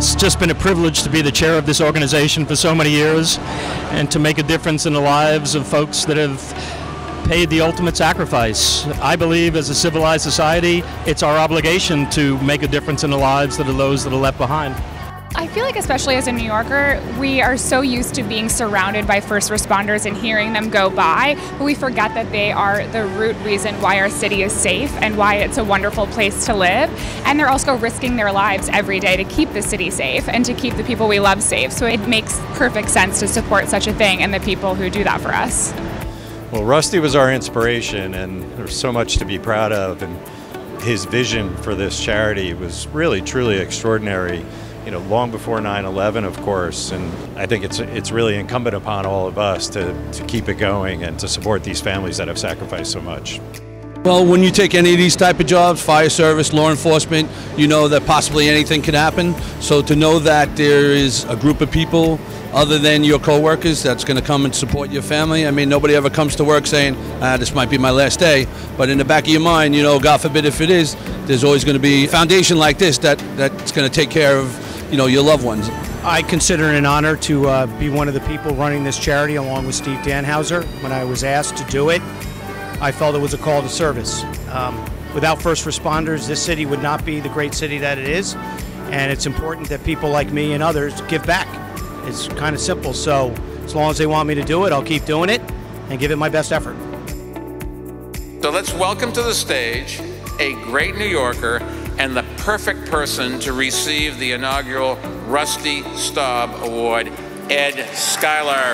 It's just been a privilege to be the chair of this organization for so many years and to make a difference in the lives of folks that have paid the ultimate sacrifice. I believe as a civilized society, it's our obligation to make a difference in the lives of those that are left behind. I feel like, especially as a New Yorker, we are so used to being surrounded by first responders and hearing them go by, but we forget that they are the root reason why our city is safe and why it's a wonderful place to live. And they're also risking their lives every day to keep the city safe and to keep the people we love safe. So it makes perfect sense to support such a thing and the people who do that for us. Well, Rusty was our inspiration, and there's so much to be proud of. And his vision for this charity was really, truly extraordinary. You know, long before 9/11, of course, and I think it's really incumbent upon all of us to keep it going and to support these families that have sacrificed so much. Well, when you take any of these type of jobs, fire service, law enforcement, you know that possibly anything can happen. So to know that there is a group of people other than your co-workers that's going to come and support your family. I mean, nobody ever comes to work saying, this might be my last day. But in the back of your mind, you know, God forbid if it is, there's always going to be a foundation like this that's going to take care of, you know, your loved ones. I consider it an honor to be one of the people running this charity along with Steve Danhauser. When I was asked to do it, I felt it was a call to service. Without first responders, this city would not be the great city that it is, and it's important that people like me and others give back. It's kind of simple, so as long as they want me to do it, I'll keep doing it and give it my best effort. So let's welcome to the stage a great New Yorker and the perfect person to receive the inaugural Rusty Staub Award, Ed Schuyler.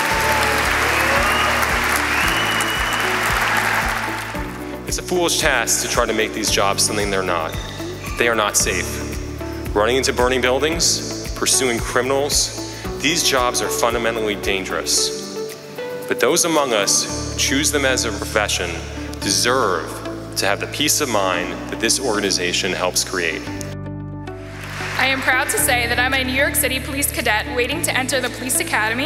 It's a foolish task to try to make these jobs something they're not. They are not safe. Running into burning buildings, pursuing criminals, these jobs are fundamentally dangerous. But those among us who choose them as a profession deserve to have the peace of mind that this organization helps create. I am proud to say that I'm a New York City police cadet waiting to enter the police academy.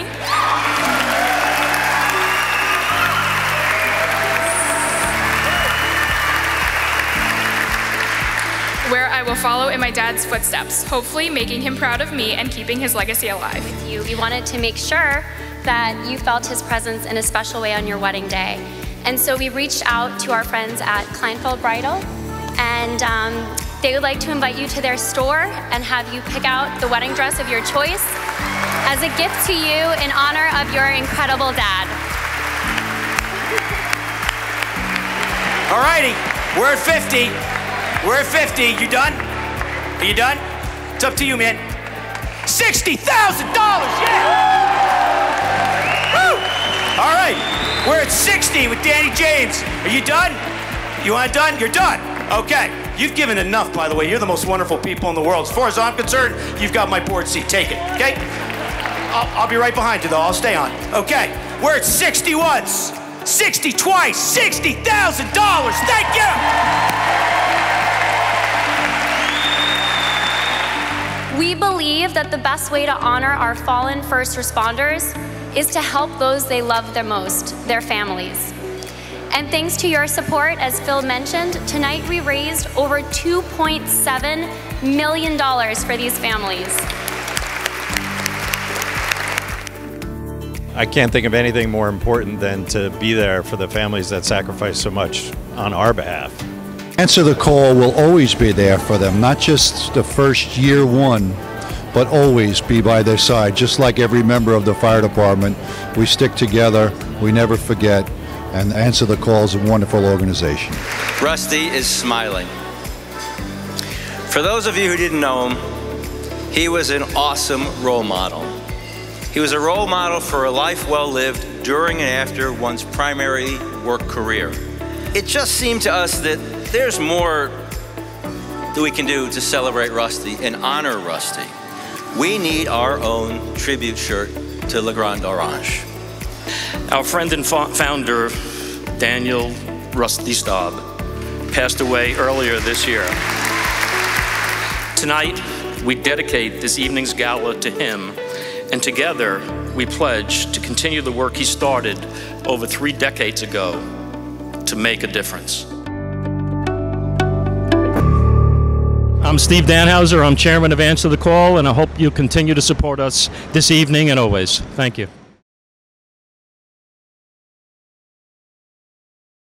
Where I will follow in my dad's footsteps, hopefully making him proud of me and keeping his legacy alive. We wanted to make sure that you felt his presence in a special way on your wedding day. And so we reached out to our friends at Kleinfeld Bridal, and they would like to invite you to their store and have you pick out the wedding dress of your choice as a gift to you in honor of your incredible dad. All righty, we're at 50. We're at 50. You done? Are you done? It's up to you, man. $60,000, yeah! Woo! All right, we're at 60 with Danny James. Are you done? You want it done? You're done. Okay. You've given enough, by the way. You're the most wonderful people in the world. As far as I'm concerned, you've got my board seat. Take it, okay? I'll be right behind you, though. I'll stay on. Okay, we're at 60 once, 60 twice, $60,000. Thank you. We believe that the best way to honor our fallen first responders is to help those they love the most, their families. And thanks to your support, as Phil mentioned, tonight we raised over $2.7 million for these families. I can't think of anything more important than to be there for the families that sacrifice so much on our behalf. Answer the Call will always be there for them, not just the first year one, but always be by their side. Just like every member of the fire department, we stick together, we never forget, and Answer the Call is a wonderful organization. Rusty is smiling. For those of you who didn't know him, he was an awesome role model. He was a role model for a life well lived during and after one's primary work career. It just seemed to us that there's more that we can do to celebrate Rusty and honor Rusty. We need our own tribute shirt to Le Grand Orange. Our friend and founder, Daniel Rusty Staub, passed away earlier this year. Tonight, we dedicate this evening's gala to him, and together we pledge to continue the work he started over 3 decades ago to make a difference. I'm I'm Steve Danhauser. I'm chairman of Answer the Call, and I hope you continue to support us this evening and always. Thank you.